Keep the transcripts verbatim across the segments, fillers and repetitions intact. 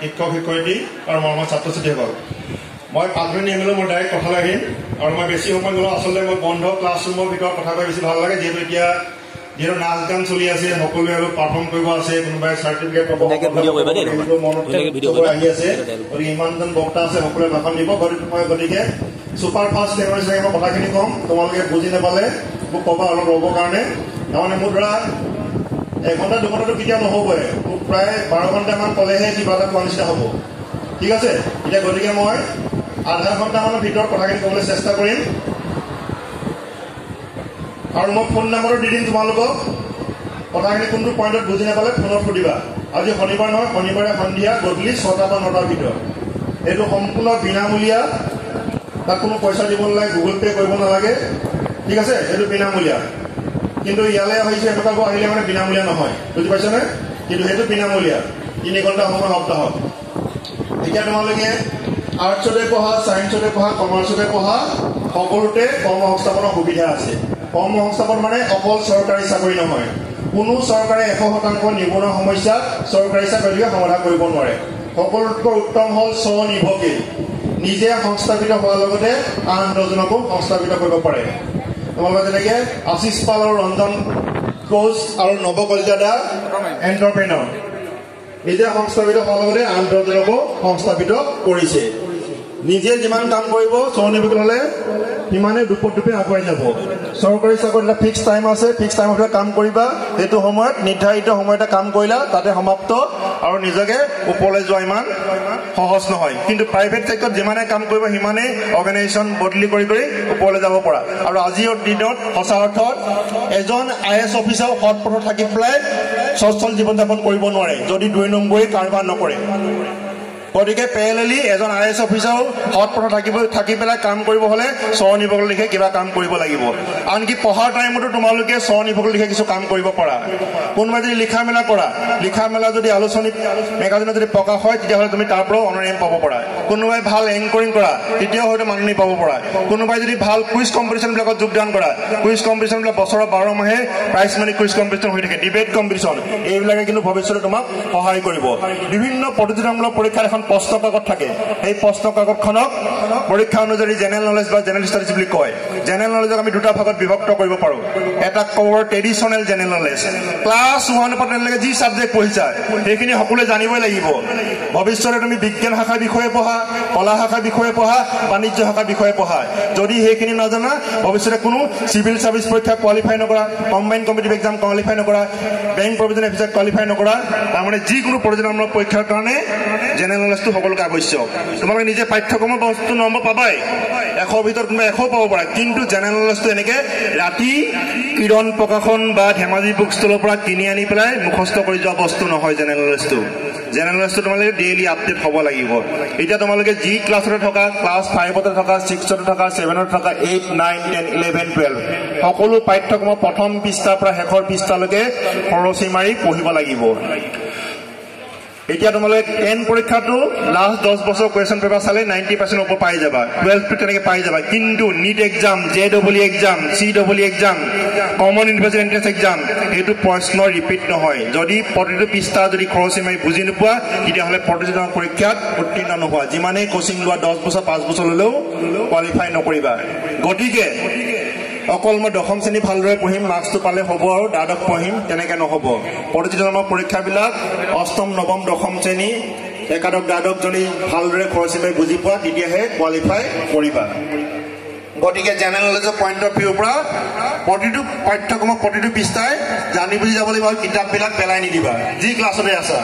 শিক্ষক শিক্ষয়িত্ৰী আৰু মৰমৰ ছাত্ৰ ছাত্ৰীসকল, মই পাঁচ মিনিট নিমিলো মোৰ ডাইৰেক্ট কথা লাগিম আৰু মই বেছি সময় গ'লো আচলতে মই বন্ধ ক্লাছৰুমৰ ভিতৰত কথা কৈ বেছি ভাল লাগে, যিহেতু এতিয়া যিহেতু নাচ গান চলি আছে, সকলোৱে আৰু পাৰফৰ্ম কৰিব আছে, কোনোবাই চাৰ্টিফিকেট পাব আহি আছে, গতিকে ইমানজন বক্তা আছে সকলোৱে ভাষণ দিব। মই গতিকে ছুপাৰ ফাষ্ট টেকনলজি মই কথাখিনি ক'ম, তোমালোকে বুজি নাপালে মোক ক'বা অলপ ৰ'বৰ কাৰণে। তাৰমানে মোৰ ধৰা এঘণ্টা দুঘণ্টাটো কেতিয়াও নহ'বই, মোক প্ৰায় বাৰ ঘণ্টামান ক'লেহে কিবা এটা কোৱা নিচিনা হ'ব, ঠিক আছে। এতিয়া গতিকে মই আধা ঘণ্টামানৰ ভিতৰত কথাখিনি ক'বলৈ চেষ্টা কৰিম আৰু মই ফোন নম্বৰটো দি দিম তোমালোকক। কথাখিনি কোনটো পইণ্টত বুজি নাপালে ফোনত সুধিবা। আজি শনিবাৰ নহয়, শনিবাৰে সন্ধিয়া গধূলি ছটাৰ পৰা নটাৰ ভিতৰত। এইটো সম্পূৰ্ণ বিনামূলীয়া, তাত কোনো পইচা দিব নালাগে, গুগল পে' কৰিব নালাগে, ঠিক আছে। এইটো বিনামূলীয়া, কিন্তু ইয়ালৈ আহিছে এনেকুৱাবোৰ আহিলে মানে বিনামূলীয়া নহয়, বুজি পাইছানে? কিন্তু সেইটো বিনামূলীয়া, তিনি ঘণ্টা সময় সপ্তাহত। এতিয়া তোমালোকে আৰ্টছতে পঢ়া, ছায়েন্সতে পঢ়া, কমাৰ্চতে পঢ়া, সকলোতে কৰ্ম সংস্থাপনৰ সুবিধা আছে। কৰ্ম সংস্থাপন মানে অকল চৰকাৰী চাকৰি নহয়, কোনো চৰকাৰে এশ শতাংশ নিবনুৱা সমস্যা চৰকাৰী চাকৰিয়ে সমাধান কৰিব নোৱাৰে। সকলোতকৈ উত্তম হ'ল স্বনিৰ্ভৰশীল, নিজে সংস্থাপিত হোৱাৰ লগতে আন দহজনকো সংস্থাপিত কৰিব পাৰে। তোমালোকে যেনেকে আশিষ পাল আৰু ৰঞ্জন কোচ আৰু নৱ কলিতা এণ্টাৰপ্ৰেনৰ নিজে সংস্থাপিত হোৱাৰ লগতে আন দহজনকো সংস্থাপিত কৰিছে। নিজে যিমান কাম কৰিব স্বনিৰ্ভৰশীল হ'লে সিমানে দুপত দুপে আগুৱাই যাব। চৰকাৰী চাকৰিত এটা ফিক্স টাইম আছে, ফিক্স টাইমত কাম কৰিবা, সেইটো সময়ত নিৰ্ধাৰিত সময় এটা কাম কৰিলা, তাতে সমাপ্ত, আৰু নিজকে ওপৰলৈ যোৱা ইমান সহজ নহয়। কিন্তু প্ৰাইভেট চেক্টৰত যিমানে কাম কৰিব সিমানেই অৰ্গেনাইজেশ্যন বদলি কৰি কৰি ওপৰলৈ যাব পৰা। আৰু আজিৰ দিনত সঁচা অৰ্থত এজন আই এছ অফিচাৰ সৎ পথত থাকি পেলাই সচ্ছল জীৱন যাপন কৰিব নোৱাৰে যদি দুই নম্বৰী কাৰবাৰ নকৰে। গতিকে পেৰেলেলি এজন আই এছ অফিচাৰো সৎ পথত থাকিব থাকি পেলাই কাম কৰিব হ'লে স্বনিৰ্ভৰশীল লিখে কিবা কাম কৰিব লাগিব। আনকি পঢ়াৰ টাইমতো তোমালোকে স্বনিৰ্ভৰশীল লিখে কিছু কাম কৰিব পাৰা। কোনোবাই যদি লিখা মেলা কৰা, লিখা মেলা যদি আলোচনী মেগাজিনত যদি প্ৰকাশ হয় তেতিয়াহ'লে তুমি তাৰ পৰাও অনাৰেম পাব পাৰা। কোনোবাই ভাল এংকৰিং কৰা তেতিয়াও হয়তো মাননি পাব পাৰা। কোনোবাই যদি ভাল কুইজ কম্পিটিশ্যনবিলাকত যোগদান কৰা, কুইজ কম্পিটিশ্যনবিলাক বছৰৰ বাৰ মাহে প্ৰাইজ মানি কুইজ কম্পিটিশ্যন হৈ থাকে, ডিবেট কম্পিটিশ্যন, এইবিলাকে কিন্তু ভৱিষ্যতে তোমাক সহায় কৰিব। বিভিন্ন প্ৰতিযোগিতামূলক পৰীক্ষাৰ এখন প্ৰশ্ন কাকত থাকে, সেই প্ৰশ্ন কাকতখনক পৰীক্ষা অনুযায়ী জেনেৰেল নলেজ বা জেনেৰেল ষ্টাডিজ বুলি কয়। জেনেৰেল নলেজক আমি দুটা ভাগত বিভক্ত কৰিব পাৰোঁ। এটা ক'ব ট্ৰেডিশ্যনেল জেনেৰেল নলেজ, ক্লাছ ওৱানৰ পৰা টেনলৈকে যি ছাবজেক্ট পঢ়িছা সেইখিনি সকলোৱে জানিবই লাগিব। ভৱিষ্যতে তুমি বিজ্ঞান শাখাৰ বিষয়ে পঢ়া, কলা শাখাৰ বিষয়ে পঢ়া, বাণিজ্য শাখাৰ বিষয়ে পঢ়া, যদি সেইখিনি নাজানা ভৱিষ্যতে কোনো চিভিল ছাৰ্ভিচ পৰীক্ষা কোৱালিফাই নকৰা, কম্বাইন কম্পিটিটিভ এক্সাম কোৱালিফাই নকৰা, বেংক প্ৰভিজন অফিচাৰ কোৱালিফাই নকৰা, তাৰমানে যিকোনো প্ৰতিযোগিতামূলক পৰীক্ষাৰ কাৰণে জেনেৰেল নলেজটো সকলোকে আৱশ্যক। তোমালোকে নিজে পাঠ্যক্ৰমৰ বস্তু নম্বৰ পাবাই, এশৰ ভিতৰত কোনোবা এশও পাব পাৰা, কিন্তু জেনেৰেল নলেজটো এনেকে ৰাতি কিৰণ প্ৰকাশন বা ধেমাজি বুক ষ্টলৰ পৰা কিনি আনি পেলাই মুখস্থ কৰি যোৱা বস্তু নহয়। জেনেৰেল নলেজটো জেনেৰেল নলেজটো তোমালোকে ডেইলি আপডেট হ'ব লাগিব। এতিয়া তোমালোকে যি ক্লাছতে থকা, ক্লাছ ফাইভতে থকা, ছিক্সতে থকা, ছেভেনত থকা, eight nine ten eleven twelve সকলো পাঠ্যক্ৰমৰ প্ৰথম পৃষ্ঠাৰ পৰা শেষৰ পৃষ্ঠালৈকে খৰচি মাৰি পঢ়িব লাগিব। এতিয়া তোমালোকে টেন পৰীক্ষাটো লাষ্ট দহ বছৰ কুৱেশ্যন পেপাৰ চালে নাইণ্টি পাৰ্চেণ্ট ওপৰ পাই যাবা, টুৱেলভটো তেনেকৈ পাই যাবা। কিন্তু NEET exam, J double E exam, C double E exam, common university entrance exam, সেইটো প্ৰশ্ন ৰিপিট নহয়। যদি প্ৰতিটো পৃষ্ঠা যদি খৰচি মাৰি বুজি নোপোৱা তেতিয়াহ'লে প্ৰতিযোগিতা পৰীক্ষাত উত্তীৰ্ণ নোহোৱা। যিমানেই কোচিং লোৱা, দহ বছৰ পাঁচ বছৰ ল'লেও কোৱালিফাই নকৰিবা। গতিকে অকল মই দশম শ্ৰেণী ভালদৰে পঢ়িম, মাৰ্কছটো পালে হ'ব আৰু দ্বাদশ পঢ়িম, তেনেকৈ নহ'ব। প্ৰতিযোগিতামূলক পৰীক্ষাবিলাক অষ্টম নৱম দশম শ্ৰেণী একাদশ দ্বাদশ যদি ভালদৰে খৰচি মাৰি বুজি পোৱা তেতিয়াহে কোৱালিফাই কৰিবা। গতিকে জেনেৰেল নলেজৰ পইণ্ট অফ ভিউৰ পৰা প্ৰতিটো পাঠ্যক্ৰমক প্ৰতিটো পৃষ্ঠাই জানি বুজি যাব লাগিব আৰু কিতাপবিলাক পেলাই নিদিবা। যি ক্লাছতে আছা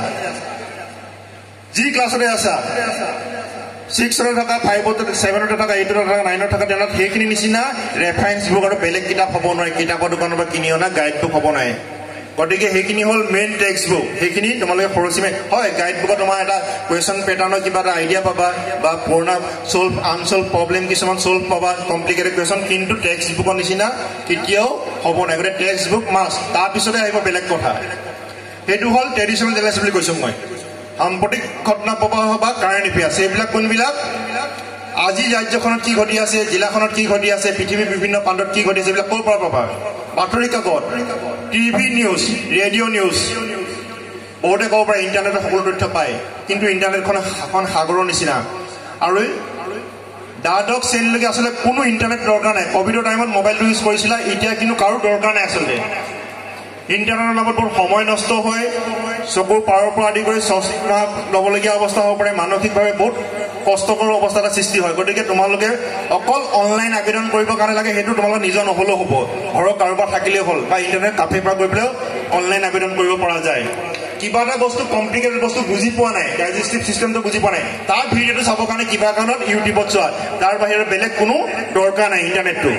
যি ক্লাছতে আছা ছিক্সতে থকা, ফাইভতে, ছেভেনতে থকা, এইটতে থকা, নাইনত থকা, টেনত সেইখিনি নিচিনা ৰেফাৰেঞ্চ বুক আৰু বেলেগ কিতাপ হ'ব নোৱাৰে, কিতাপৰ দোকানৰ পৰা কিনি অনা গাইড বুক হ'ব নোৱাৰে। গতিকে সেইখিনি হ'ল মেইন টেক্সট বুক, সেইখিনি তোমালোকে খৰচি মাৰি হয়। গাইড বুকত তোমাৰ এটা কুৱেশ্যন পেটাৰ্ণৰ কিবা এটা আইডিয়া পাবা বা পুৰণা চল্ভ আনচল্ভ প্ৰব্লেম কিছুমান চল্ভ পাবা, কমপ্লিকেটেড কুৱেশ্যন, কিন্তু টেক্সট বুকৰ নিচিনা কেতিয়াও হ'ব নাই। গতিকে টেক্সট বুক মাষ্ট, তাৰপিছতে আহিব বেলেগ কথা। সেইটো হ'ল ট্ৰেডিশ্যনেল জেনেৰেল বুলি কৈছোঁ মই। সাম্প্ৰতিক ঘটনা প্ৰবাহ বা কাৰেণ্ট এফেয়াৰ্ছ, এইবিলাক কোনবিলাক আজি ৰাজ্যখনত কি ঘটি আছে, জিলাখনত কি ঘটি আছে, পৃথিৱীৰ বিভিন্ন প্ৰান্তত কি ঘটি আছে, এইবিলাক ক'ৰ পৰা পাবা? বাতৰি কাকত, টিভি নিউজ, ৰেডিঅ' নিউজ, বহুতে ক'ব পাৰে ইণ্টাৰনেটত সকলো তথ্য পায়, কিন্তু ইণ্টাৰনেটখন এখন সাগৰৰ নিচিনা। আৰু দ্বাদশ শ্ৰেণীলৈকে আচলতে কোনো ইণ্টাৰনেট দৰকাৰ নাই। কভিডৰ টাইমত মোবাইলটো ইউজ কৰিছিলা, এতিয়া কিন্তু কাৰো দৰকাৰ নাই আচলতে। ইণ্টাৰনেটৰ নামত বহুত সময় নষ্ট হয়, চকুৰ পাৰৰ পৰা আদি কৰি চশমা ল'বলগীয়া অৱস্থা হ'ব পাৰে, মানসিকভাৱে বহুত কষ্টকৰ অৱস্থা এটা সৃষ্টি হয়। গতিকে তোমালোকে অকল অনলাইন আবেদন কৰিবৰ কাৰণে লাগে, সেইটো তোমালোকে নিজৰ নহ'লেও হ'ব, ঘৰৰ কাৰোবাৰ থাকিলেই হ'ল, বা ইণ্টাৰনেট কাফেৰ পৰা গৈ পেলাইও অনলাইন আবেদন কৰিব পৰা যায়। কিবা এটা বস্তু কমপ্লিকেটেড বস্তু বুজি পোৱা নাই, ডাইজেষ্টিভ চিষ্টেমটো বুজি পোৱা নাই, তাৰ ভিডিঅ'টো চাবৰ কাৰণে কিবা কাৰণত ইউটিউবত চোৱা, তাৰ বাহিৰে বেলেগ কোনো দৰকাৰ নাই ইণ্টাৰনেটটো।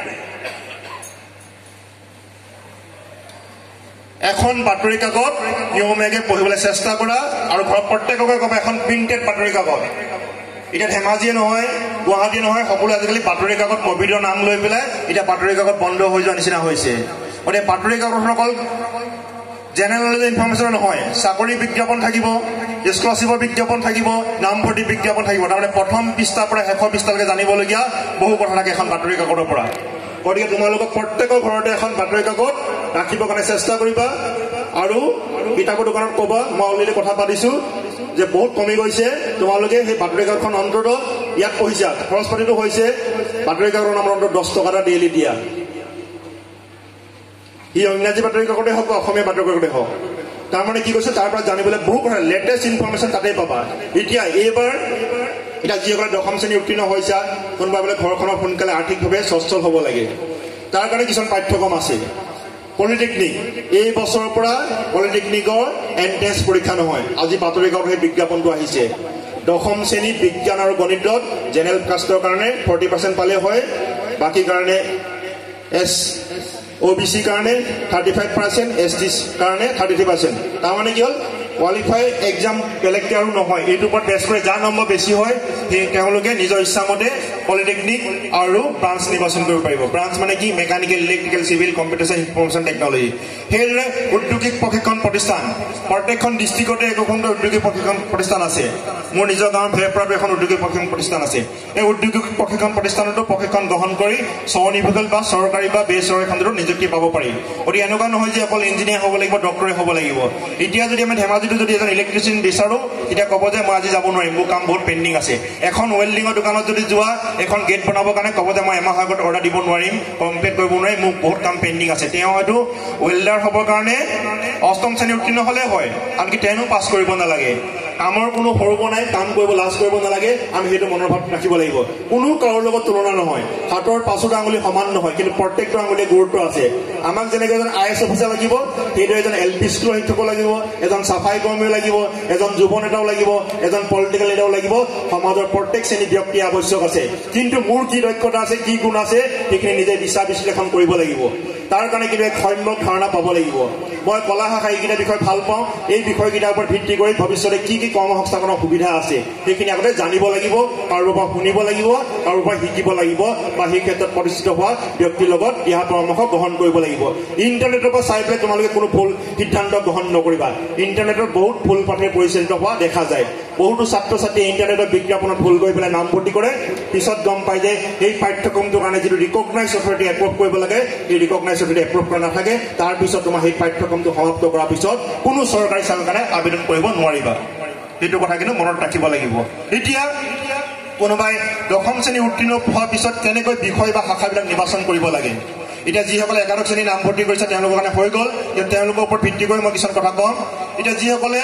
এখন বাতৰি কাকত নিয়মীয়াকৈ পঢ়িবলৈ চেষ্টা কৰা, আৰু ঘৰত প্ৰত্যেককে ক'বা এখন প্ৰিণ্টেড বাতৰি কাকত। এতিয়া ধেমাজিয়ে নহয়, গুৱাহাটীয়ে নহয়, সকলো আজিকালি বাতৰি কাকত কভিডৰ নাম লৈ পেলাই এতিয়া বাতৰি কাকত বন্ধ হৈ যোৱা নিচিনা হৈছে। গতিকে বাতৰি কাকতখন অকল জেনেৰেল নলেজ ইনফৰমেশ্যন নহয়, চাকৰি বিজ্ঞাপন থাকিব, স্কলাৰশ্বিপৰ বিজ্ঞাপন থাকিব, নামভৰ্তি বিজ্ঞাপন থাকিব। তাৰমানে প্ৰথম পৃষ্ঠাৰ পৰা শেষৰ পৃষ্ঠালৈকে জানিবলগীয়া বহু কথা থাকে এখন বাতৰি কাকতৰ পৰা। গতিকে তোমালোকক প্ৰত্যেকৰ ঘৰতে এখন বাতৰি কাকত ৰাখিবৰ কাৰণে চেষ্টা কৰিবা, আৰু কিতাপৰ দোকানত ক'বা মই অলৰেডি কথা পাতিছোঁ যে বহুত কমি গৈছে, তোমালোকে সেই বাতৰি কাকতখন অন্তত ইয়াত পঢ়িছা, খৰচ পাতিটো হৈছে বাতৰি কাকতৰ নামৰ অন্তত দহ টকা এটা ডেইলি দিয়া। ই ইংৰাজী বাতৰি কাকতে হওক বা অসমীয়া বাতৰি কাকতে হওক। তাৰমানে কি কৈছে, তাৰ পৰা জানিবলৈ বহু কথা লেটেষ্ট ইনফৰমেশ্যন তাতেই পাবা। এতিয়া এইবাৰ এতিয়া যিসকলে দশম শ্ৰেণী উত্তীৰ্ণ হৈছা, কোনোবা বোলে ঘৰখনৰ সোনকালে আৰ্থিকভাৱে সচ্ছল হ'ব লাগে, তাৰ কাৰণে কিছুমান পাঠ্যক্ৰম আছে। পলিটেকনিক, এই বছৰৰ পৰা পলিটেকনিকৰ এণ্ট্ৰেন্স পৰীক্ষা নহয়। আজি বাতৰি কাকত সেই বিজ্ঞাপনটো আহিছে। দশম শ্ৰেণী বিজ্ঞান আৰু গণিতত জেনেৰেল কাষ্টৰ কাৰণে ফৰ্টি পাৰ্চেণ্ট পালে হয়, বাকী কাৰণে এছ অ' বি চিৰ কাৰণে থাৰ্টি ফাইভ পাৰ্চেণ্ট, এছ টিৰ কাৰণে থাৰ্টি থ্ৰী পাৰ্চেণ্ট। তাৰমানে কি হ'ল, কোৱালিফাই এক্সাম বেলেগকৈ আৰু নহয়, এইটোৰ ওপৰত বেছ কৰি যাৰ নম্বৰ বেছি হয় সেই তেওঁলোকে নিজৰ ইচ্ছামতে পলিটেকনিক আৰু ব্ৰাঞ্চ নিৰ্বাচন কৰিব পাৰিব। ব্ৰাঞ্চ মানে কি, mechanical, electrical, civil, computer science, information technology. সেইদৰে উদ্যোগিক প্ৰশিক্ষণ প্ৰতিষ্ঠান, প্ৰত্যেকখন ডিষ্ট্ৰিক্টতে একোখনকৈ উদ্যোগিক প্ৰশিক্ষণ প্ৰতিষ্ঠান আছে। মোৰ নিজৰ গাঁৱৰ ভেৰপৰাটো এখন উদ্যোগিক প্ৰশিক্ষণ প্ৰতিষ্ঠান আছে। এই উদ্যোগিক প্ৰশিক্ষণ প্ৰতিষ্ঠানতো প্ৰশিক্ষণ গ্ৰহণ কৰি স্বনিৰ্ভৰশীল বা চৰকাৰী বা বেচৰকাৰী খণ্ডতো নিযুক্তি পাব পাৰি। গতিকে এনেকুৱা নহয় যে অকল ইঞ্জিনিয়াৰ হ'ব লাগিব, ডক্টৰে হ'ব লাগিব। এতিয়া যদি আমি ধেমাজিটো যদি এজন ইলেক্ট্ৰিচিয়ান বিচাৰোঁ, তেতিয়া ক'ব যে মই আজি যাব নোৱাৰিম, মোৰ কাম বহুত পেণ্ডিং আছে। এখন ৱেল্ডিঙৰ দোকানত যদি যোৱা, এখন গেট বনাবৰ কাৰণে ক'ব যে মই এমাহ আগত অৰ্ডাৰ দিব নোৱাৰিম, কমপ্লিট কৰিব নোৱাৰিম, মোক বহুত কাম পেণ্ডিং আছে। তেওঁ হয়তো ৱেল্ডাৰ হ'বৰ কাৰণে অষ্টম শ্ৰেণী উত্তীৰ্ণ হ'লে হয়, আনকি টেনো পাছ কৰিব নালাগে। কামৰ কোনো সৰু নাই, কাম কৰিব লাজ কৰিব নালাগে, আমি সেইটো মনৰ ভাৱ ৰাখিব লাগিব। কোনো কাৰোৰ লগত তুলনা নহয়, হাতৰ পাঁচোটা আঙুলি সমান নহয়, কিন্তু প্ৰত্যেকটো আঙুলিৰ গুৰুত্ব আছে। আমাক যেনেকৈ এজন আই এছ অফিচাৰ লাগিব, সেইদৰে এজন এল পি স্কুলৰ শিক্ষক লাগিব, এজন চাফাই কৰ্মীও লাগিব, এজন যুৱ নেতাও লাগিব, এজন পলিটিকেল নেতাও লাগিব। সমাজৰ প্ৰত্যেক শ্ৰেণী ব্যক্তি আৱশ্যক আছে, কিন্তু মোৰ কি দক্ষতা আছে, কি গুণ আছে, সেইখিনি নিজে বিচাৰ বিশ্লেষণ কৰিব লাগিব। তাৰ কাৰণে কিন্তু এক সম্যক ধাৰণা পাব লাগিব। মই কলা শাখা এইকেইটা বিষয় ভাল পাওঁ, এই বিষয়কেইটাৰ ওপৰত ভিত্তি কৰি ভৱিষ্যতে কি কি কৰ্ম সংস্থাপনৰ সুবিধা আছে সেইখিনি আগতে জানিব লাগিব, কাৰোবাৰ পৰা শুনিব লাগিব, কাৰোবাৰ পৰা শিকিব লাগিব, বা সেই ক্ষেত্ৰত প্ৰতিষ্ঠিত হোৱা ব্যক্তিৰ লগত দিহা পৰামৰ্শ গ্ৰহণ কৰিব লাগিব। ইণ্টাৰনেটৰ পৰা চাই পেলাই তোমালোকে কোনো ভুল সিদ্ধান্ত গ্ৰহণ নকৰিবা। ইণ্টাৰনেটত বহুত ভুল পথে পৰিচালিত হোৱা দেখা যায়। বহুতো ছাত্ৰ ছাত্ৰীয়ে ইণ্টাৰনেটৰ বিজ্ঞাপনত ভুল কৰি পেলাই নামভৰ্তি কৰে, পিছত গম পায় যে সেই পাঠ্যক্ৰমটোৰ কাৰণে যিটো ৰিকগনাইজ অথৰিটি এপ্ৰুভ কৰিব লাগে, সেই ৰিকগনাইজ অথৰিটি এপ্ৰুভ কৰা নাথাকে। তাৰপিছত তোমাৰ সেই পাঠ্যক্ৰমটো সমাপ্ত কৰাৰ পিছত কোনো চৰকাৰী চাকৰিৰ কাৰণে আবেদন কৰিব নোৱাৰিবা। সেইটো কথা কিন্তু মনত ৰাখিব লাগিব। এতিয়া কোনোবাই দশম শ্ৰেণী উত্তীৰ্ণ হোৱাৰ পিছত কেনেকৈ বিষয় বা শাখাবিলাক নিৰ্বাচন কৰিব লাগে। এতিয়া যিসকলে একাদশ শ্ৰেণী নামভৰ্তি কৰিছে তেওঁলোকৰ কাৰণে হৈ গ'ল, কিন্তু তেওঁলোকৰ ওপৰত ভিত্তি কৰি মই কিছুমান কথা কম। এতিয়া যিসকলে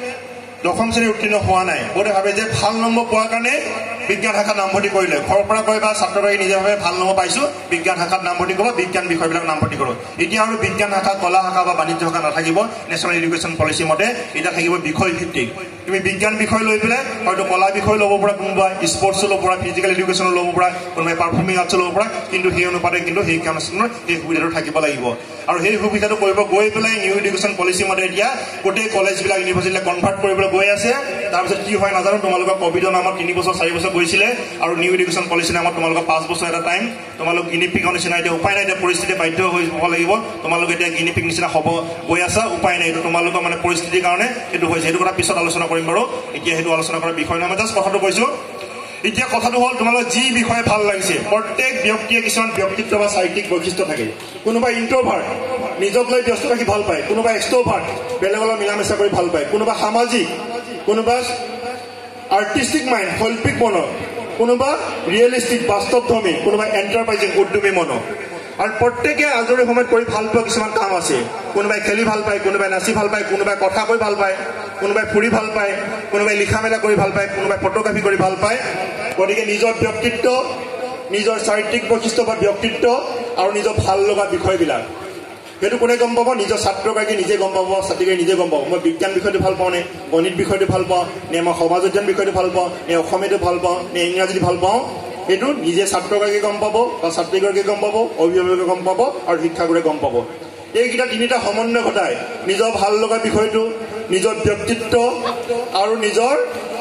দশম শ্ৰেণী উত্তীৰ্ণ হোৱা নাই, বহুতে ভাবে যে ভাল নম্বৰ পোৱাৰ কাৰণে বিজ্ঞান শাখাত নামভৰ্তি কৰিলে, ঘৰৰ পৰা কয় বা ছাত্ৰগৰাকী নিজে ভাবে ভাল নম্বৰ পাইছোঁ, বিজ্ঞান শাখাত নামভৰ্তি কৰিব, বিজ্ঞান বিষয়বিলাক নামভৰ্তি কৰোঁ। এতিয়া আৰু বিজ্ঞান শাখা, কলা শাখা বা বাণিজ্য শাখা নাথাকিব। নেশ্যনেল এডুকেশ্যন পলিচি মতে এতিয়া থাকিব বিষয় ভিত্তিক। তুমি বিজ্ঞান বিষয় লৈ পেলাই হয়তো কলা বিষয় ল'ব পৰা, কোনোবাই স্পৰ্টছো ল'ব পৰা, ফিজিকেল এডুকেশ্যনো ল'ব পৰা, কোনোবাই পাৰফৰ্মিং আৰ্টছো ল'ব পৰা, কিন্তু সেই অনুপাতে কিন্তু সেই কামখনৰ সেই সুবিধাটো থাকিব লাগিব। আৰু সেই সুবিধাটো কৰিব গৈ পেলাই নিউ এডুকেশ্যন পলিচি মতে এতিয়া গোটেই কলেজবিলাক ইউনিভাৰ্চিটিলৈ কনভাৰ্ট কৰিবলৈ গৈ আছে। তাৰপিছত কি হয় নাজানো, তোমালোকৰ কভিডৰ নামত তিনি বছৰ চাৰি বছৰ গৈছিলে, আৰু নিউ এডুকেশ্যন পলিচি নামত তোমালোকৰ পাঁচ বছৰ এটা টাইম, তোমালোক গিনিপিকৰ নিচিনা এতিয়া উপায় নাই, এতিয়া পৰিস্থিতি বাধ্য হৈ হ'ব লাগিব। তোমালোকে এতিয়া গিনিপিক নিচিনা হ'ব গৈ আছা, উপায় নাই, এইটো তোমালোকৰ মানে পৰিস্থিতিৰ কাৰণে এইটো হৈছে। সেইটো কথা পিছত আলোচনা কৰিম বাৰু, এতিয়া সেইটো আলোচনা কৰাৰ বিষয় নহয়, মই জাষ্ট কথাটো কৈছোঁ। এতিয়া কথাটো হ'ল তোমালোকৰ যি বিষয়ে ভাল লাগিছে প্ৰত্যেক ব্যক্তিয়ে কিছুমান ব্যক্তিত্ব বা চাৰিত্ৰিক বৈশিষ্ট্য থাকে কোনোবা ইন্ট্ৰোভাৰ্ট নিজক লৈ ব্যস্ত থাকি ভাল পায় কোনোবা এক্সট্ৰোভাৰ্ট বেলেগৰ লগত মিলামিছা কৰি ভাল পায় কোনোবা সামাজিক কোনোবা আৰ্টিষ্টিক মাইণ্ড শৈল্পিক মনৰ কোনোবা ৰিয়েলিষ্টিক বাস্তৱধৰ্মী কোনোবা এণ্টাৰপ্ৰাইজিং উদ্যমী মনৰ আৰু প্ৰত্যেকে আজৰি সময়ত কৰি ভাল পোৱা কিছুমান কাম আছে কোনোবাই খেলি ভাল পায় কোনোবাই নাচি ভাল পায় কোনোবাই কথা কৈ ভাল পায় কোনোবাই ফুৰি ভাল পায় কোনোবাই লিখা মেলা কৰি ভাল পায় কোনোবাই ফটোগ্ৰাফী কৰি ভাল পায় গতিকে নিজৰ ব্যক্তিত্ব নিজৰ চাৰিত্ৰিক বৈশিষ্ট্য বা ব্যক্তিত্ব আৰু নিজৰ ভাল লগা বিষয়বিলাক সেইটো কোনে গম পাব নিজৰ ছাত্ৰগৰাকী নিজে গম পাব ছাত্ৰীগৰাকী নিজে গম পাব মই বিজ্ঞান বিষয়টো ভাল পাওঁ নে গণিত বিষয়টো ভাল পাওঁ নে মই সমাজ অধ্যয়ন বিষয়টো ভাল পাওঁ নে অসমীয়াটো ভাল পাওঁ নে ইংৰাজীটো ভাল পাওঁ এইটো নিজে ছাত্ৰগৰাকীয়ে গম পাব বা ছাত্ৰীগৰাকীয়ে গম পাব অভিভাৱকে গম পাব আৰু শিক্ষাগুৰুৱে গম পাব এইকেইটা তিনিটা সমন্বয় ঘটাই নিজৰ ভাল লগা বিষয়টো নিজৰ ব্যক্তিত্ব আৰু নিজৰ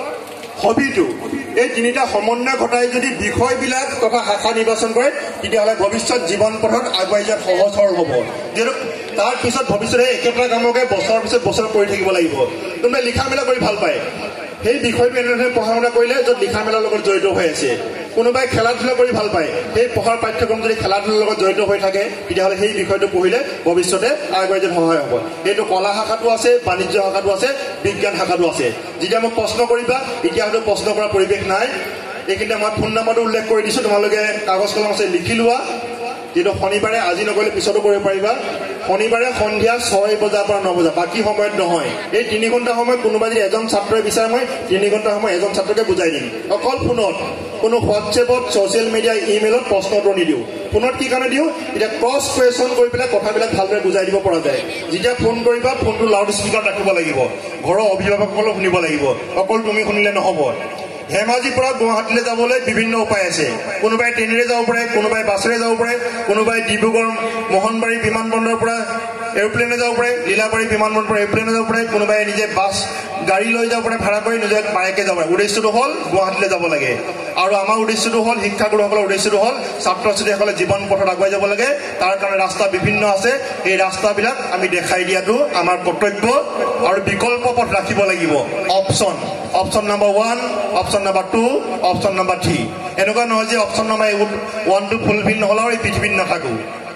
হবিটো এই তিনিটা সমন্বয় ঘটাই যদি বিষয়বিলাক তথা শাখা নিৰ্বাচন কৰে তেতিয়াহ'লে ভৱিষ্যত জীৱন পথত আগুৱাই যোৱাত সহজ সৰল হ'ব যিহেতু তাৰ পিছত ভৱিষ্যতে একেটা কামকে বছৰৰ পিছত বছৰ কৰি থাকিব লাগিব কোনোবাই লিখা মেলা কৰি ভাল পায় সেই বিষয়টো এনেধৰণে পঢ়া শুনা কৰিলে য'ত লিখা মেলাৰ লগত জড়িত হৈ আছে কোনোবাই খেলা ধূলা কৰি ভাল পায় সেই পঢ়াৰ পাঠ্যক্ৰম যদি খেলা ধূলাৰ লগত জড়িত হৈ থাকে তেতিয়াহ'লে সেই বিষয়টো পঢ়িলে ভৱিষ্যতে আগুৱাই যোৱাত সহায় হ'ব সেইটো কলা শাখাটো আছে বাণিজ্য শাখাটো আছে বিজ্ঞান শাখাটো আছে যেতিয়া মোক প্ৰশ্ন কৰিবা এতিয়া হয়তো প্ৰশ্ন কৰা পৰিৱেশ নাই এইখিনিতে মই ফোন নম্বৰটো উল্লেখ কৰি দিছোঁ তোমালোকে কাগজ কলম আছে লিখি লোৱা কিন্তু শনিবাৰে আজি নকৰিলে পিছতো কৰিব পাৰিবা শনিবাৰে সন্ধিয়া ছয় বজাৰ পৰা ন বজা বাকী সময়ত নহয় এই তিনি ঘণ্টা সময় কোনোবা যদি এজন ছাত্ৰই বিচাৰে মই তিনি ঘণ্টা সময় এজন ছাত্ৰকে বুজাই দিম অকল ফোনত কোনো হোৱাটছএপত ছ'চিয়েল মিডিয়া ইমেইলত প্ৰশ্ন উত্তৰ নিদিওঁ ফোনত কি কাৰণে দিওঁ এতিয়া ক্ৰছ কুৱেশ্যন কৰি পেলাই কথাবিলাক ভালদৰে বুজাই দিব পৰা যায় যেতিয়া ফোন কৰিবা ফোনটো লাউড স্পীকাৰত ৰাখিব লাগিব ঘৰৰ অভিভাৱকসকলেও শুনিব লাগিব অকল তুমি শুনিলে নহ'ব ধেমাজিৰ পৰা গুৱাহাটীলৈ যাবলৈ বিভিন্ন উপায় আছে কোনোবাই ট্ৰেইনেৰে যাব পাৰে কোনোবাই বাছেৰে যাব পাৰে কোনোবাই ডিব্ৰুগড় মোহনবাৰী বিমানবন্দৰৰ পৰা এৰোপ্লেনে যাব পাৰে লীলাবাৰী বিমানবন্দৰৰ পৰা এৰোপ্লেনে যাব পাৰে কোনোবাই নিজে বাছ গাড়ী লৈ যাব পাৰে ভাড়া কৰি নিজে বাইকে যাব পাৰে উদ্দেশ্যটো হ'ল গুৱাহাটীলৈ যাব লাগে আৰু আমাৰ উদ্দেশ্যটো হ'ল শিক্ষাগুৰুসকলৰ উদ্দেশ্যটো হ'ল ছাত্ৰ ছাত্ৰীসকলে জীৱন পথত আগুৱাই যাব লাগে তাৰ কাৰণে ৰাস্তা বিভিন্ন আছে এই ৰাস্তাবিলাক আমি দেখাই দিয়াটো আমাৰ কৰ্তব্য আৰু বিকল্প পথ ৰাখিব লাগিব option option number one option number two option number three এনেকুৱা নহয় যে option number one two fulfil নহ'লে আৰু এই পৃথিৱীত নাথাকোঁ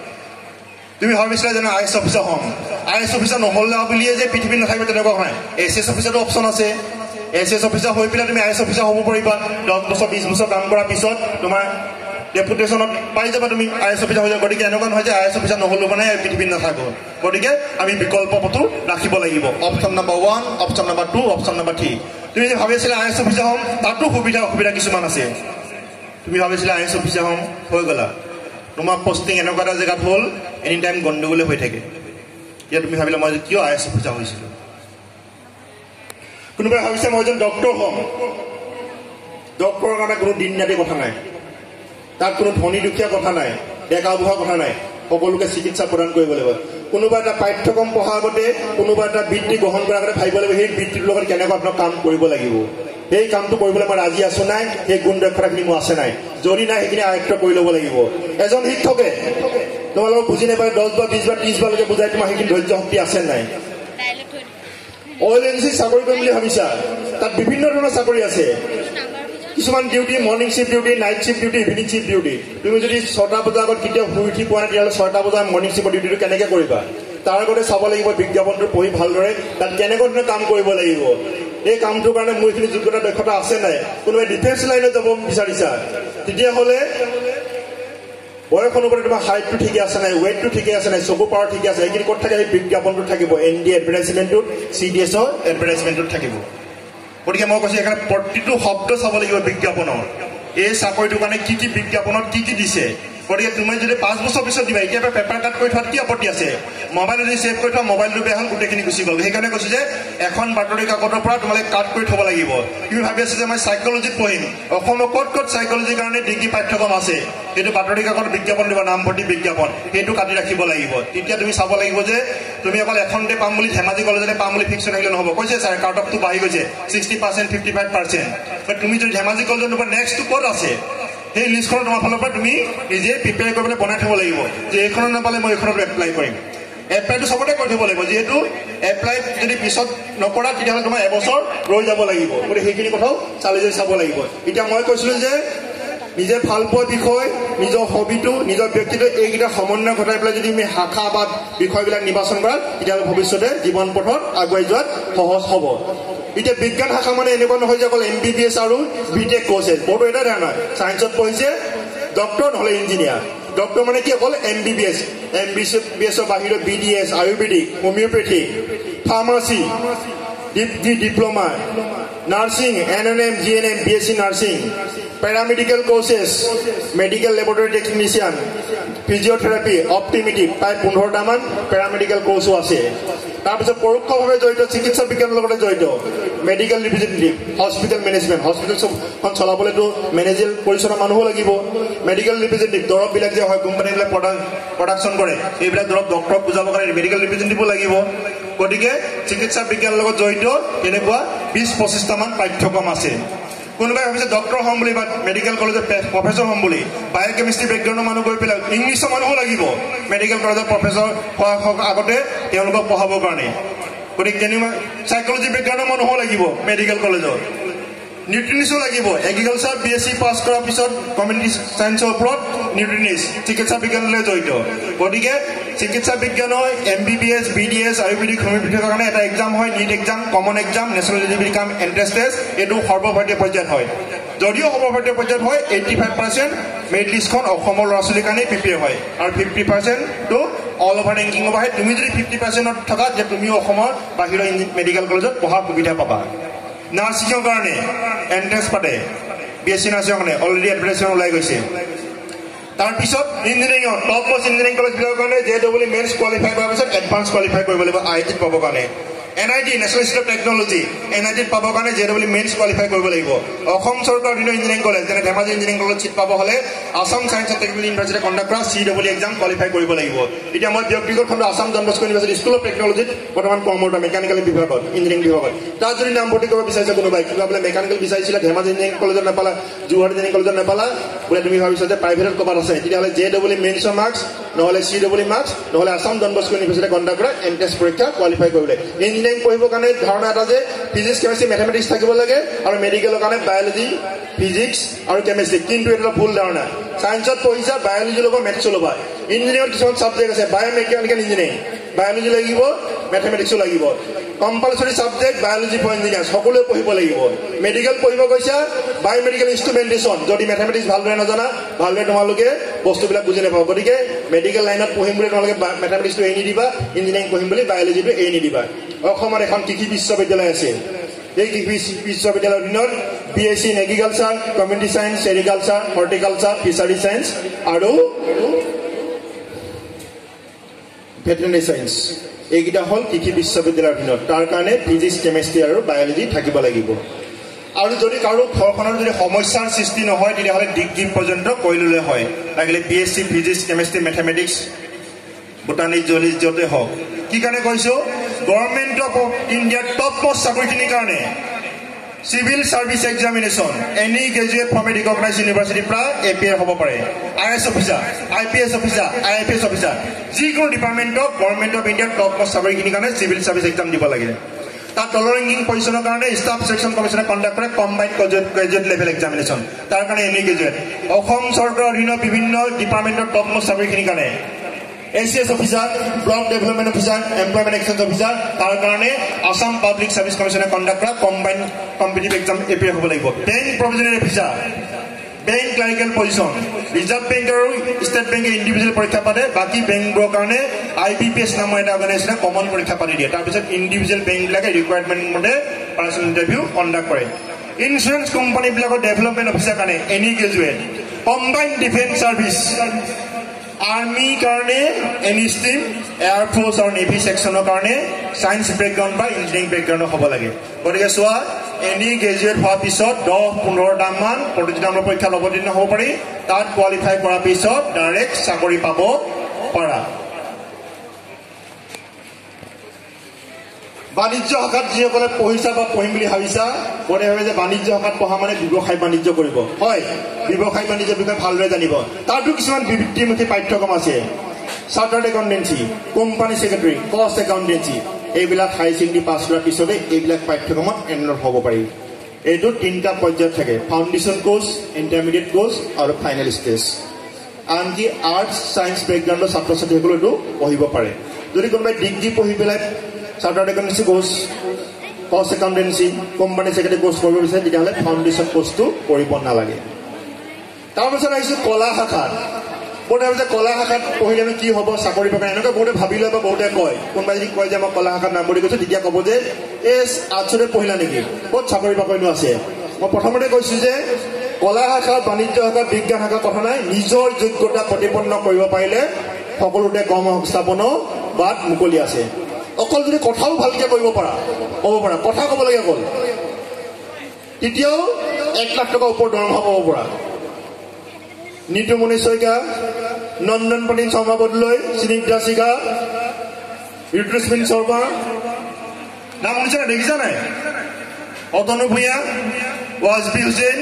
তুমি ভাবিছিলা যেনে আই এছ অফিচাৰ হ'ম আই এছ অফিচাৰ নহ'লে বুলিয়ে যে পৃথিৱীত নাথাকিব তেনেকুৱা নহয় এছ এছ অফিচাৰটো অপশ্যন আছে এছ এছ অফিচাৰ হৈ পেলাই তুমি আই এছ অফিচাৰ হ'ব পাৰিবা দহ বছৰ বিছ বছৰ কাম কৰাৰ পিছত তোমাৰ ডেপুটেশ্যনত পাই যাবা তুমি আই এছ অফিচাৰ হৈ যাবা গতিকে এনেকুৱা নহয় যে আই এছ অফিচাৰ নহ'লেও মানে পৃথিৱীত নাথাকোঁ গতিকে আমি বিকল্প পথো ৰাখিব লাগিব option number one option number two option number three তুমি যে ভাবি আছিলা আই এছ অফিচাৰ হ'ম তাতো সুবিধা অসুবিধা কিছুমান আছে তুমি ভাবিছিলা আই এছ অফিচাৰ হ'ম হৈ গ'লা তোমাৰ পষ্টিং এনেকুৱা এটা জেগাত হ'ল এনি টাইম গণ্ডগোলে হৈ থাকে এতিয়া তুমি ভাবিলা মই কিয় আই এছ অফিচাৰ হৈছিলোঁ কোনোবাই ভাবিছে মই এজন ডক্টৰ হ'ম ডক্টৰৰ কাৰণে কোনো দিন ৰাতি কথা নাই তাত কোনো ধনী দুখীয়া কথা নাই ডেকা বুঢ়া কথা নাই সকলোকে চিকিৎসা প্ৰদান কৰিব লাগিব কোনোবা এটা পাঠ্যক্ৰম পঢ়াৰ আগতে কোনোবা এটা বৃত্তি গ্ৰহণ কৰাৰ আগতে ভাবিব লাগিব সেই বৃত্তিটোৰ লগত কেনেকুৱা ধৰণৰ কাম কৰিব লাগিব সেই কামটো কৰিবলৈ মই ৰাজি আছো নাই সেই গুণ দক্ষতাখিনি মোৰ আছে নাই যদি নাই সেইখিনি আয়ত্ব কৰি ল'ব লাগিব এজন শিক্ষকে তোমালোকক বুজি নাপায় দহ বাৰ বিছ বাৰ ত্ৰিছ বাৰলৈকে বুজাই তোমাৰ সেইখিনি ধৈৰ্য শক্তি আছে নাই অইল এজেঞ্চিত চাকৰি কৰিম বুলি ভাবিছা তাত বিভিন্ন ধৰণৰ চাকৰি আছে কিছুমান duty morning shift duty night shift duty evening shift duty তুমি যদি ছটা বজাৰ আগত কেতিয়াও শুই উঠি পোৱা নাই তেতিয়াহ'লে ছটা বজাৰ মৰ্ণিং শ্বিফ্টৰ ডিউটিটো কেনেকৈ কৰিবা তাৰ আগতে চাব লাগিব বিজ্ঞাপনটো পঢ়ি ভালদৰে তাত কেনেকুৱা ধৰণে কাম কৰিব লাগিব এই কামটোৰ কাৰণে মোৰ এইখিনি যোগ্যতা দক্ষতা আছে নাই কোনোবাই ডিফেন্স লাইনত যাব বিচাৰিছা তেতিয়াহ'লে বয়স অনুপাতে তোমাৰ হাইটটো ঠিকে আছে নাই ৱেইটটো ঠিকে আছে নাই চকু পাৱাৰ ঠিকে আছে এইখিনি ক'ত থাকে সেই বিজ্ঞাপনটোত থাকিব এন ডি এডভাৰটাইজমেণ্টটোত চি ডি এছৰ এডভাৰটাইজমেণ্টটোত থাকিব গতিকে মই কৈছোঁ সেইকাৰণে প্ৰতিটো শব্দ চাব লাগিব বিজ্ঞাপনৰ এই চাকৰিটোৰ কাৰণে কি কি বিজ্ঞাপনত কি কি দিছে গতিকে তুমি যদি পাঁচ বছৰ পিছত দিবা এতিয়া পেপাৰ কাট কৰি থোৱাত কি আপত্তি আছে মোবাইল যদি ছেভ কৰি থোৱা মোবাইলটো বেয়া হ'ল গোটেইখিনি গুচি গ'ল সেইকাৰণে কৈছোঁ যে এখন বাতৰি কাকতৰ পৰা তোমালোকে কাট কৰি থ'ব লাগিব তুমি ভাবি আছা যে মই চাইকলজিত পঢ়িম অসমৰ ক'ত ক'ত চাইকলজিৰ কাৰণে ডিগ্ৰী পাঠ্যক্ৰম আছে সেইটো বাতৰি কাকত বিজ্ঞাপন দিবা নামভৰ্তি বিজ্ঞাপন সেইটো কাটি ৰাখিব লাগিব তেতিয়া তুমি চাব লাগিব যে তুমি অকল এখনতে পাম বুলি ধেমাজি কলেজতে পাম বুলি ফিক্স থাকিলে নহ'ব কৈছে ছাৰ কাট অফটো বাঢ়ি গৈছে sixty percent fifty five percent তুমি যদি ধেমাজি কলেজৰ তোমাৰ নেক্সটটো ক'ত আছে সেই লিষ্টখন তোমাৰ ফালৰ পৰা তুমি নিজে প্ৰিপেয়াৰ কৰিবলৈ বনাই থ'ব লাগিব যে এইখনত নাপালে মই এইখনত এপ্লাই কৰিম এপ্লাইটো সবতে কৰি থব লাগিব যেহেতু এপ্লাই যদি পিছত নকৰা তেতিয়াহ'লে তোমাৰ এবছৰ ৰৈ যাব লাগিব গতিকে সেইখিনি কথাও চালি জাৰি চাব লাগিব এতিয়া মই কৈছিলোঁ যে নিজে ভাল পোৱা বিষয় নিজৰ হবিটো নিজৰ ব্যক্তিত্ব এইকেইটা সমন্বয় ঘটাই পেলাই যদি আমি শাখা বা বিষয়বিলাক নিৰ্বাচন কৰা তেতিয়াহ'লে ভৱিষ্যতে জীৱন পথত আগুৱাই যোৱাত সহজ হ'ব এতিয়া বিজ্ঞান শাখা মানে এনেকুৱা নহয় যে অকল এম বি বি এছ আৰু বি টেক কৰ্চেছ বৰ্তমান এটা ধাৰণা ছায়েন্সত পঢ়িছে ডক্টৰ নহ'লে ইঞ্জিনিয়াৰ ডক্টৰ মানে কি অকল M B B S M B B এছৰ বাহিৰত B D S ayurvedic homeopathic pharmacy D diploma nursing N N M G N M B S C nursing paramedical courses medical laboratory technician physiotherapy optometric প্ৰায় পোন্ধৰটামান paramedical কৰ্চো আছে তাৰপিছত পৰোক্ষভাৱে জড়িত চিকিৎসা বিজ্ঞানৰ লগতে জড়িত মেডিকেল ৰিপ্ৰেজেণ্টেটিভ হস্পিটেল মেনেজমেণ্ট হস্পিটেলখন চলাবলৈতো মেনেজিয়েল পৰিচালনা মানুহো লাগিব মেডিকেল ৰিপ্ৰেজেণ্টেটিভ দৰৱবিলাক যে হয় কোম্পানীবিলাক প্ৰডাকশ্যন কৰে এইবিলাক দৰৱ ডক্টৰক বুজাবৰ কাৰণে মেডিকেল ৰিপ্ৰেজেণ্টেটিভো লাগিব গতিকে চিকিৎসা বিজ্ঞানৰ লগত জড়িত তেনেকুৱা বিশ পঁচিছটামান পাঠ্যক্ৰম আছে কোনোবাই ভাবিছে ডক্টৰ হ'ম বুলি বা মেডিকেল কলেজত প্ৰফেচৰ হ'ম বুলি বায়'কেমিষ্ট্ৰি বেকগ্ৰাউণ্ডৰ মানুহ গৈ পেলাই ইংলিছৰ মানুহো লাগিব মেডিকেল কলেজত প্ৰফেচৰ হোৱাৰ আগতে তেওঁলোকক পঢ়াবৰ কাৰণে গতিকে কেনেকুৱা চাইকলজি বেকগ্ৰাউণ্ডৰ মানুহো লাগিব মেডিকেল কলেজত নিউট্ৰিনিছো লাগিব agriculture B S C pass কৰাৰ পিছত কমিউনিটি ছায়েন্সৰ ওপৰত নিউট্ৰিনিছ চিকিৎসা বিজ্ঞানলৈ জড়িত গতিকে চিকিৎসা বিজ্ঞানৰ M B B S B D S ayurvedic হোমিঅ'পেথিৰ কাৰণে এটা এক্সাম হয় NEET exam common exam national eligibility cum entrance test এইটো সৰ্বভাৰতীয় পৰ্যায়ত হয় যদিও সৰ্বভাৰতীয় পৰ্যায়ত হয় এইট্টি ফাইভ পাৰ্চেণ্ট মেৰিট লিষ্টখন অসমৰ ল'ৰা ছোৱালীৰ কাৰণে প্ৰিপেয়াৰ হয় আৰু ফিফটি পাৰ্চেণ্টটো অল অভাৰ ৰেংকিং অভাৰ হয় তুমি যদি ফিফটি পাৰ্চেণ্টত থকা যে তুমিও অসমৰ বাহিৰৰ মেডিকেল কলেজত পঢ়াৰ সুবিধা পাবা নাৰ্ছিঙৰ কাৰণে এণ্ট্ৰেন্স পাতে বি এছ চি নাৰ্ছিঙৰ কাৰণে অলৰেডি এডভাৰটাইজমেণ্ট ওলাই গৈছে তাৰপিছত ইঞ্জিনিয়াৰিঙত টপ মষ্ট ইঞ্জিনিয়াৰিং কলেজবিলাকৰ কাৰণে জে ডব্লিউ মেইনছ কোৱালিফাই কৰাৰ পিছত এডভান্স কোৱালিফাই কৰিব লাগিব আই টিত পাবৰ কাৰণে N I T national institute of technology N I টিত পাবৰ কাৰণে জে ডব্লিউ মেইনছ কোৱালিফাই কৰিব লাগিব অসম চৰকাৰৰ অধীনৰ ইঞ্জিনিয়াৰিং কলেজ যেনে ধেমাজি ইঞ্জিনিয়াৰিং কলেজত চিট পাব হ'লে Assam science and technology university conduct কৰা চি ডব্লিউ এক্সাম কোৱালিফাই কৰিব লাগিব এতিয়া মই ব্যক্তিগত খণ্ড Assam Don Bosco university school of টেকনলজিত বৰ্তমান কৰ্মৰত মেকানিকেল বিভাগত ইঞ্জিনিয়াৰিং বিভাগত তাত যদি নাম ভৰ্তি কৰিব বিচাৰিছে কোনোবাই কিবা বোলে মেকানিকেল বিচাৰিছিলে ধেমাজি ইঞ্জিনিয়াৰিং কলেজত নাপালা যোৰহাট ইঞ্জিনিয়াৰিং কলেজত নাপালা বোলে তুমি ভাবিছা যে প্ৰাইভেটত ক'ৰবাত আছে তেতিয়াহ'লে জে ডব্লিউ মেইনছৰ মাৰ্কছ নহ'লে চি ডব্লিউ মাৰ্কছ নহ'লে আছাম জন বস্কো ইউনিভাৰ্চিটি কণ্ডাক্ট কৰা এণ্ট্ৰেন্স পৰীক্ষা কোৱালিফাই কৰিবলৈ ইঞ্জিনিয়াৰিং পঢ়িবৰ কাৰণে ধাৰণা এটা যে ফিজিক্স কেমেষ্ট্ৰি মেথমেটিক্স থাকিব লাগে আৰু মেডিকেলৰ কাৰণে বায়'লজি ফিজিক্স আৰু কেমেষ্ট্ৰি কিন্তু এইটো ভুল ধাৰণা ছায়েন্সত পঢ়িছা বায়'লজি ল'বা মেথছো ল'বা ইঞ্জিনিয়াৰিঙত কিছুমান ছাবজেক্ট আছে বায়'মেকানিকেল ইঞ্জিনিয়াৰিং বায়'লজি লাগিব মেথমেটিক্সো লাগিব compulsory subject biology for engineers সকলোৱে পঢ়িব লাগিব মেডিকেল পঢ়িব কৈছা বায়'মেডিকেল ইনষ্ট্ৰুমেণ্টেশ্যন যদি মেথমেটিক্স ভালদৰে নাজানা ভালদৰে তোমালোকে বস্তুবিলাক বুজি নাপাব গতিকে মেডিকেল লাইনত পঢ়িম বুলি তোমালোকে মেথমেটিক্সটো এৰি নিদিবা ইঞ্জিনিয়াৰিং পঢ়িম বুলি বায়'লজিটো এৰি নিদিবা অসমত এখন কৃষি বিশ্ববিদ্যালয় আছে এই কৃষি বিশ্ববিদ্যালয়ৰ অধীনত B S C in agriculture community science sericulture horticulture fishery science আৰু ভেটেৰিনেৰী ছায়েন্স এইকেইটা হ'ল কৃষি বিশ্ববিদ্যালয়ৰ অধীনত তাৰ কাৰণে ফিজিক্স কেমেষ্ট্ৰি আৰু বায়'লজি থাকিব লাগিব আৰু যদি কাৰো ঘৰখনৰ যদি সমস্যাৰ সৃষ্টি নহয় তেতিয়াহ'লে ডিগ্ৰী পৰ্যন্ত কৰি ল'লে হয় লাগিলে B S C physics chemistry mathematics botany zoology য'তে হওক কি কাৰণে কৈছোঁ গভৰ্ণমেণ্ট অফ ইণ্ডিয়াৰ টপ মষ্ট চাকৰিখিনিৰ কাৰণে civil service examination any graduate from a recognise ইউনিভাৰ্চিটিৰ পৰা এ পি আৰ হ'ব পাৰে I S officer I P S officer I F S officer যিকোনো ডিপাৰ্টমেণ্টক গভৰ্ণমেণ্ট অফ ইণ্ডিয়াৰ টপ মষ্ট চাকৰিখিনিৰ কাৰণে চিভিল ছাৰ্ভিচ এক্সাম দিব লাগে তাত তলৰ ৰেংকিং পজিশ্যনৰ কাৰণে ষ্টাফ ছিলেকশ্যন কমিশ্যনে কণ্ডাক্ট কৰে কম্বাইণ্ড গ্ৰেজুৱেট লেভেল এক্সামিনেশ্যন তাৰ কাৰণে এনি গ্ৰেজুৱেট অসম চৰকাৰৰ অধীনৰ বিভিন্ন ডিপাৰ্টমেণ্টৰ টপ মষ্ট চাকৰিখিনিৰ কাৰণে A C S officer block development officer employment exchange officer তাৰ কাৰণে আছাম পাব্লিক ছাৰ্ভিচ কমিশ্যনে কণ্ডাক্ট কৰা কম্বাইণ্ড কম্পিটিটিভ এক্সাম এপিয়াৰ হ'ব লাগিব bank probationary officer bank clerical position reserve bank আৰু ষ্টেট বেংকে ইণ্ডিভিজুৱেল পৰীক্ষা পাতে বাকী বেংকবোৰৰ কাৰণে আই বি পি এছ নামৰ এটা অৰ্গেনাইজেশ্যনে কমন পৰীক্ষা পাতি দিয়ে তাৰপিছত ইণ্ডিভিজুৱেল বেংকবিলাকে ৰিকুৱাৰমেণ্ট মতে পাৰ্চনেল ইণ্টাৰভিউ কণ্ডাক্ট কৰে ইঞ্চুৰেঞ্চ কোম্পানীবিলাকৰ ডেভেলপমেণ্ট অফিচাৰ কাৰণে any graduate combined defence service আৰ্মিৰ কাৰণে এনি ষ্ট্ৰীম এয়াৰ ফ'ৰ্চ আৰু নেভি ছেকশ্যনৰ কাৰণে ছায়েন্স বেকগ্ৰাউণ্ড বা ইঞ্জিনিয়াৰিং বেকগ্ৰাউণ্ডৰ হ'ব লাগে গতিকে চোৱা এনি গ্ৰেজুৱেট হোৱাৰ পিছত দহ পোন্ধৰটামান প্ৰতিযোগিতামূলক পৰীক্ষাত অৱতীৰ্ণ হ'ব পাৰি তাত কোৱালিফাই কৰাৰ পিছত ডাইৰেক্ট চাকৰি পাব পাৰা বাণিজ্য শাখাত যিসকলে পঢ়িছা বা পঢ়িম বুলি ভাবিছা বোধে ভাবে যে বাণিজ্য শাখাত পঢ়া মানে ব্যৱসায় বাণিজ্য কৰিব হয় ব্যৱসায় বাণিজ্যৰ বিষয়ে ভালদৰে জানিব তাতো কিছুমান বিবৃতিমুখী পাঠ্যক্ৰম আছে chartered accountancy, company secretary, cost accountancy, এইবিলাক হাই ছেকেণ্ডেৰী পাছ কৰাৰ পিছতে এইবিলাক পাঠ্যক্ৰমত এনৰোল হ'ব পাৰি। এইটো তিনিটা পৰ্যায়ত থাকে, ফাউণ্ডেশ্যন কোৰ্চ, ইণ্টাৰমিডিয়েট কোৰ্চ আৰু ফাইনেল ষ্টেজ। আনকি আৰ্টছ ছায়েন্স বেকগ্ৰাউণ্ডৰ ছাত্ৰ ছাত্ৰীসকলে এইটো পঢ়িব পাৰে। যদি কোনোবাই ডিগ্ৰী পঢ়ি পেলাই chartered accountancy course, cost accountancy, company secretary course কৰিব বিচাৰে তেতিয়াহ'লে ফাউণ্ডেশ্যন কোৰ্চটো কৰিব নালাগে। তাৰপিছত আহিছোঁ কলা শাখাত। বহুতে ভাবে যে কলা শাখাত পঢ়িলেনো কি হ'ব, চাকৰি পাব, এনেকুৱা বহুতে ভাবি লয় বা বহুতে কয়। কোনোবাই যদি কয় যে মই কলা শাখাত নাম ভৰ্তি কৰিছোঁ তেতিয়া ক'ব যে এই আৰ্টছতে পঢ়িলা নেকি, ক'ত চাকৰি বাকৰিনো আছে। মই প্ৰথমতে কৈছোঁ যে কলা শাখা, বাণিজ্য শাখা, বিজ্ঞান শাখাৰ কথা নাই, নিজৰ যোগ্যতা প্ৰতিপন্ন কৰিব পাৰিলে সকলোতে কৰ্ম সংস্থাপনৰ বাট মুকলি আছে। অকল যদি কথাও ভালকৈ কৰিব পাৰা, ক'ব পাৰা, কথা ক'ব লাগে অকল, তেতিয়াও এক লাখ টকাৰ ওপৰত দৰমহা পাব পৰা। নিতুমণি শইকীয়া, নন্দন প্ৰতীম শৰ্মা বদলৈ, স্নিগ্ধা শিখা, ঋতুস্মিন শৰ্মা, নাম শুনিছা নাই, দেখিছা নাই? অতনু ভূঞা, ৱাজবি হুছেইন,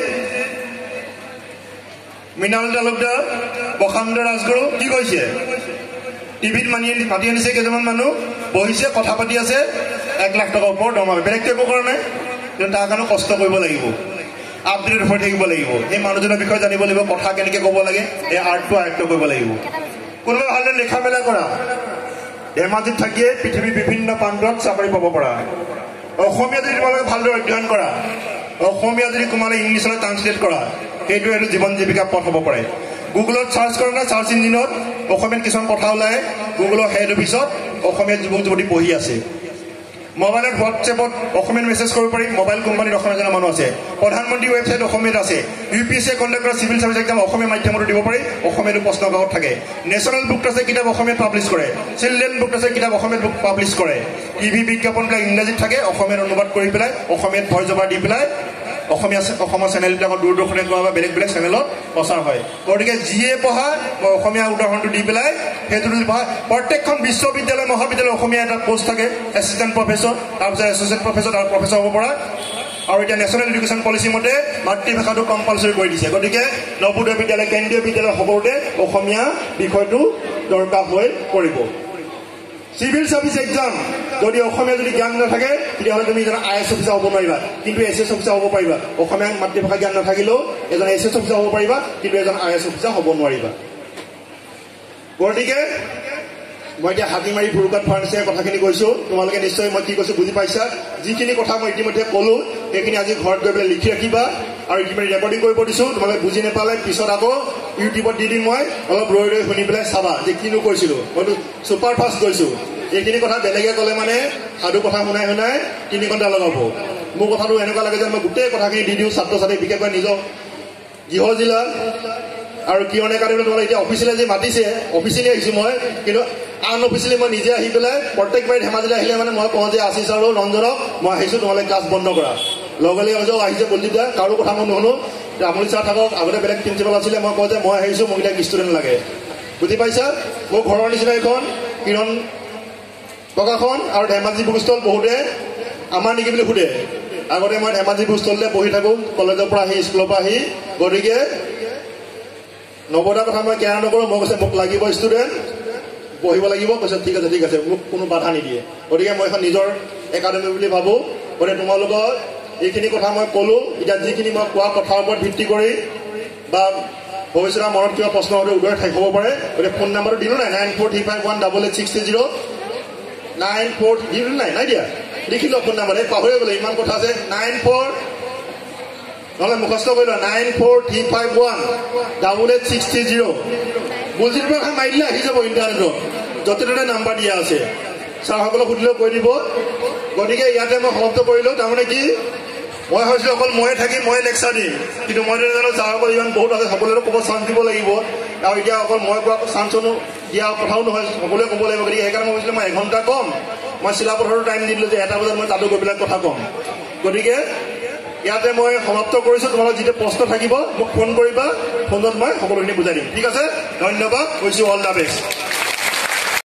মৃণাল তালুকদাৰ, প্ৰশান্ত ৰাজগুৰু। কি কৈছে? টিভিত মানি মাতি আনিছে কেইজনমান মানুহ, বহিছে, কথা পাতি আছে, এক লাখ টকাৰ ওপৰত দৰমহা। বেলেগটো একো কৰা নাই, কিন্তু তাৰ কাৰণে কষ্ট কৰিব লাগিব, আপডেট হৈ থাকিব লাগিব, এই মানুহজনৰ বিষয়ে জানিব লাগিব, কথা কেনেকৈ ক'ব লাগে, এই আৰ্টটো আয়ত্ব কৰিব লাগিব। কোনোবাই ভালদৰে লিখা মেলা কৰা, ধেমাজিত থাকিয়ে পৃথিৱীৰ বিভিন্ন প্ৰান্তত চাকৰি পাব পৰা। অসমীয়া যদি তোমালোকে ভালদৰে অধ্যয়ন কৰা, অসমীয়া যদি তোমালোকে ইংলিছলৈ ট্ৰান্সলেট কৰা, সেইটো এইটো জীৱন জীৱিকাৰ পথ হ'ব পাৰে। গুগলত চাৰ্চ কৰা না, চাৰ্চ ইঞ্জিনত অসমীয়াত কিছুমান কথা ওলায়, গুগলৰ হেড অফিচত অসমীয়া যুৱক যুৱতী পঢ়ি আছে। মোবাইলত হোৱাটছএপত অসমীয়াত মেছেজ কৰিব পাৰি, মোবাইল কোম্পানীত অসমীয়া জনা মানুহ আছে। প্ৰধানমন্ত্ৰী ৱেবছাইট অসমীয়াত আছে। U P S C conduct কৰা চিভিল চাৰ্ভিচ এক্সাম অসমীয়া মাধ্যমতো দিব পাৰি, অসমীয়াটো প্ৰশ্ন কাকত থাকে। নেশ্যনেল বুক আছে কিতাপ অসমীয়াত পাব্লিছ কৰে, চিলড্ৰেন বুক আছে কিতাপ অসমীয়াত বুক পাব্লিছ কৰে। টিভি বিজ্ঞাপনবিলাক ইংৰাজীত থাকে, অসমীয়াত অনুবাদ কৰি পেলাই অসমীয়াত ভইচ অভাৰ দি পেলাই অসমীয়া অসমৰ চেনেলবিলাকত দূৰদৰ্শনে কোৱা বা বেলেগ বেলেগ চেনেলত প্ৰচাৰ হয়। গতিকে যিয়ে পঢ়া মই অসমীয়া উদাহৰণটো দি পেলাই সেইটো পঢ়া। প্ৰত্যেকখন বিশ্ববিদ্যালয় মহাবিদ্যালয় অসমীয়া এটা পোষ্ট থাকে, এছিষ্টেণ্ট প্ৰফেচৰ, তাৰপিছত এছ'চিয়েট প্ৰফেচৰ, তাৰ প্ৰফেচৰ হ'ব পৰা। আৰু এতিয়া নেশ্যনেল এডুকেশ্যন পলিচি মতে মাতৃভাষাটো কম্পালচৰি কৰি দিছে। গতিকে নৱোদয় বিদ্যালয়, কেন্দ্ৰীয় বিদ্যালয় সকলোতে অসমীয়া বিষয়টো দৰকাৰ হৈ পৰিব। চিভিল চাৰ্ভিচ এক্সাম যদি অসমীয়া যদি জ্ঞান নাথাকে তেতিয়াহ'লে তুমি এজন আই এছ অফিচাৰ হ'ব নোৱাৰিবা, কিন্তু এছ এছ অফিচাৰ হ'ব পাৰিবা। অসমীয়া মাতৃভাষা জ্ঞান নাথাকিলেও এজন এছ এছ অফিচাৰ হ'ব পাৰিবা, কিন্তু এজন আই এছ অফিচাৰ হ'ব নোৱাৰিবা। গতিকে মই এতিয়া হাতী মাৰি ভুৰুকাত ফাৰ্নিচাৰ কথাখিনি কৈছোঁ, তোমালোকে নিশ্চয় মই কি কৈছোঁ বুজি পাইছা। যিখিনি কথা মই ইতিমধ্যে ক'লোঁ সেইখিনি আজি ঘৰত গৈ পেলাই লিখি ৰাখিবা, আৰু ইতিমধ্যে ৰেকৰ্ডিং কৰিব দিছোঁ। তোমালোকে বুজি নাপালে পিছত আকৌ ইউটিউবত দি দিম, মই অলপ ৰৈ ৰৈ শুনি পেলাই চাবা যে কিনো কৈছিলোঁ। মইতো ছুপাৰ ফাষ্ট গৈছোঁ, এইখিনি কথা বেলেগে ক'লে মানে সাধু কথা শুনাই শুনাই তিনি ঘণ্টা লগাব। মোৰ কথাটো এনেকুৱা লাগে যে মই গোটেই কথাখিনি দি দিওঁ ছাত্ৰ ছাত্ৰীক, বিশেষকৈ নিজৰ গৃহ জিলা আৰু কিয়নে কাৰণে তোমালোকে এতিয়া অফিচিয়েলি যে মাতিছে, অফিচিয়েলি আহিছোঁ মই, কিন্তু আন অফিচিয়েলি মই নিজে আহি পেলাই প্ৰত্যেকবাৰে ধেমাজিলৈ আহিলে মানে মই কওঁ যে আশিষ আৰু ৰঞ্জনক মই আহিছোঁ, তোমালোকে ক্লাছ বন্ধ কৰা। লগে লগে অজয় আহিছে বলজিত দা, কাৰো কথা মই নুশুনো, আমুল ছাৰ থাকক, আগতে বেলেগ প্ৰিন্সিপাল আছিলে, মই কওঁ যে মই আহিছোঁ, মোক এতিয়া ষ্টুডেণ্ট লাগে। বুজি পাইছা? মোৰ ঘৰৰ নিচিনা এইখন কিৰণ প্ৰকাশন আৰু ধেমাজি বুক ষ্টল। বহুতে আমাৰ নেকি বুলি সোধে, আগতে মই ধেমাজি বুক ষ্টলতে বহি থাকোঁ কলেজৰ পৰা আহি, স্কুলৰ পৰা আহি। গতিকে নৱদাৰ কথা মই কেয়াৰ নকৰোঁ, মই কৈছে মোক লাগিব ষ্টুডেণ্ট, পঢ়িব লাগিব, কৈছে ঠিক আছে ঠিক আছে, মোক কোনো বাধা নিদিয়ে। গতিকে মই এখন নিজৰ একাডেমি বুলি ভাবোঁ। গতিকে তোমালোকৰ এইখিনি কথা মই ক'লোঁ। এতিয়া যিখিনি মই কোৱা কথাৰ ওপৰত ভিত্তি কৰি বা ভৱিষ্যতৰ মনত কিবা প্ৰশ্ন হয়তো উদয় হ'ব পাৰে, গতিকে ফোন নাম্বাৰটো দিলোঁ নাই, nine four three five one double eight six three zero' nine four দিলোঁ নাই, নাই দিয়া, লিখি লোৱা ফোন নাম্বাৰ, এই পাহৰি গ'লে ইমান কথা আছে। নাইন ফ'ৰ নহ'লে মুখস্থ কৰি লোৱা, nine four three five one double eight six three zero'. বুলজিত পৰা মাৰি দিলে আহি যাব ইণ্টাৰনেটত, য'তে ত'তে নাম্বাৰ দিয়া আছে, ছাৰসকলক সুধিলেও কৈ দিব। গতিকে ইয়াতে মই সমাপ্ত কৰিলোঁ। তাৰমানে কি, মই ভাবিছিলোঁ অকল ময়ে থাকি ময়ে লেকচাৰ দিম, কিন্তু মই জানো ছাৰসকল ইমান বহুত আছে, সকলোৰে ক'ব চান্স দিব লাগিব। আৰু এতিয়া অকল মই কোৱা চান্সনো দিয়া কথাও নহয়, সকলোৱে ক'ব লাগিব। গতিকে সেইকাৰণে মই ভাবিছিলোঁ মই এঘণ্টা কম, মই চিলাপথাৰতো টাইম দি দিলোঁ যে এটা বজাত মই তাতো গৈ পেলাই কথা ক'ম। গতিকে ইয়াতে মই সমাপ্ত কৰিছোঁ। তোমালোকৰ যিটো প্ৰশ্ন থাকিব মোক ফোন কৰিবা, ফোনত মই সকলোখিনি বুজাই দিম। ঠিক আছে, ধন্যবাদ, কৈছোঁ অল দ্য বেষ্ট।